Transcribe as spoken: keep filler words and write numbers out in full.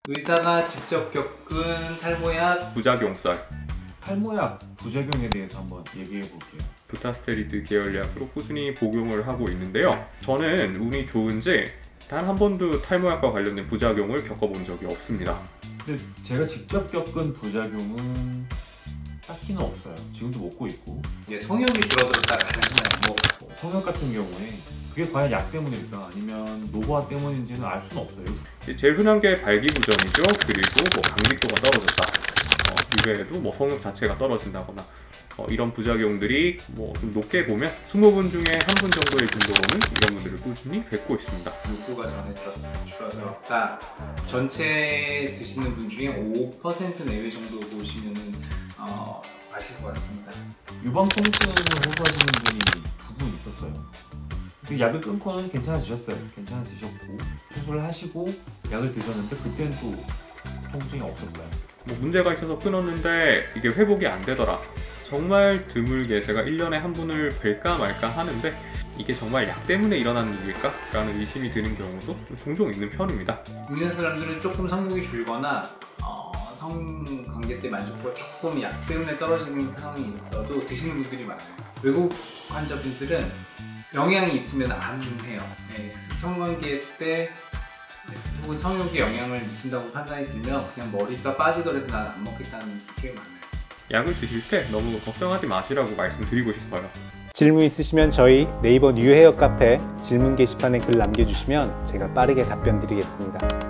의사가 직접 겪은 탈모약 부작용썰. 탈모약 부작용에 대해서 한번 얘기해 볼게요. 두타스테리드 계열약으로 꾸준히 복용을 하고 있는데요. 저는 운이 좋은지 단 한 번도 탈모약과 관련된 부작용을 겪어본 적이 없습니다. 근데 제가 직접 겪은 부작용은 딱히는 없어요. 지금도 먹고 있고. 이제 성욕이 줄어들었다 가장 흔한 뭐 성형 같은 경우에 그게 과연 약 때문일까 아니면 노화 때문인지는 알 수는 없어요. 제일 흔한 게 발기부전이죠. 그리고 뭐 강직도가 떨어졌다. 어, 이외에도 뭐 성욕 자체가 떨어진다거나 어, 이런 부작용들이 뭐 좀 높게 보면 이십 분 중에 한 분 정도의 빈도로는 이런 분들을 꾸준히 뵙고 있습니다. 욕구가 전에 줄어들었다. 전체 드시는 분 중에 오 퍼센트 내외 정도 보시면은 어, 아실 것 같습니다. 유방 통증을 호소하시는 분이 두 분 있었어요. 그 약을 끊고는 괜찮아지셨어요. 괜찮아지셨고 수술을 하시고 약을 드셨는데 그때는 또 통증이 없었어요. 뭐 문제가 있어서 끊었는데 이게 회복이 안 되더라. 정말 드물게 제가 일 년에 한 분을 뵐까 말까 하는데 이게 정말 약 때문에 일어나는 일일까? 라는 의심이 드는 경우도 좀 종종 있는 편입니다. 우리나라 사람들은 조금 성욕이 줄거나 어, 성관계 때 만족도가 조금 약 때문에 떨어지는 상황이 있어도 드시는 분들이 많아요. 외국 환자분들은 영향이 있으면 안 해요. 네, 성관계 때 혹은 성욕에 영향을 미친다고 판단이 들면 그냥 머리가 빠지더라도 난 안 먹겠다는 게 많아요. 약을 드실 때 너무 걱정하지 마시라고 말씀드리고 싶어요. 질문 있으시면 저희 네이버 뉴헤어 카페 질문 게시판에 글 남겨주시면 제가 빠르게 답변 드리겠습니다.